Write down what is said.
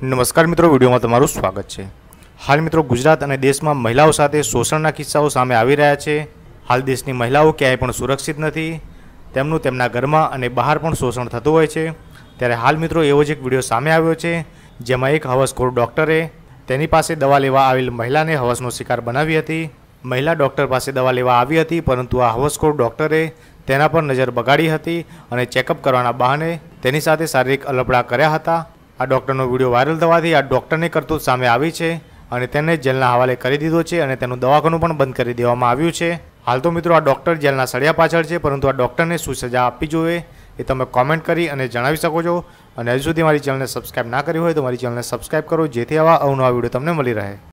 નમસ્કાર મિત્રો, વિડીયોમાં તમારું સ્વાગત છે। હાલ મિત્રો ગુજરાત અને દેશમાં મહિલાઓ સાથે શોષણના કિસ્સાઓ સામે આવી રહ્યા છે। હાલ દેશની મહિલાઓ ક્યાંય પણ સુરક્ષિત નથી, તેમનું તેમના ઘરમાં અને બહાર પણ શોષણ થતું હોય છે। ત્યારે હાલ મિત્રો એવો જ એક વિડીયો સામે આવ્યો છે, જેમાં એક હવસખોર ડૉક્ટરે તેની પાસે દવા લેવા આવેલ મહિલાને હવસનો શિકાર બનાવી હતી। મહિલા ડૉક્ટર પાસે દવા લેવા આવી હતી, પરંતુ આ હવસખોર ડૉક્ટરે તેના પર નજર બગાડી હતી અને ચેકઅપ કરવાના બહાને તેની સાથે શારીરિક અલપડા કર્યા હતા। આ ડૉક્ટરનો વિડીયો વાયરલ થવાથી આ ડૉક્ટરની કરતૂત સામે આવી છે અને તેને જેલના હવાલે કરી દીધો છે અને તેનું દવાખાનું પણ બંધ કરી દેવામાં આવ્યું છે। હાલ તો મિત્રો આ ડૉક્ટર જેલના સળિયા પાછળ છે, પરંતુ આ ડૉક્ટરને શું સજા આપવી જોઈએ એ તમે કોમેન્ટ કરી અને જણાવી શકો છો। અને હજુ સુધી મારી ચેનલને સબસ્ક્રાઈબ ના કરી હોય તો મારી ચેનલને સબસ્ક્રાઈબ કરો, જેથી આવા અવનવા વિડીયો તમને મળી રહે।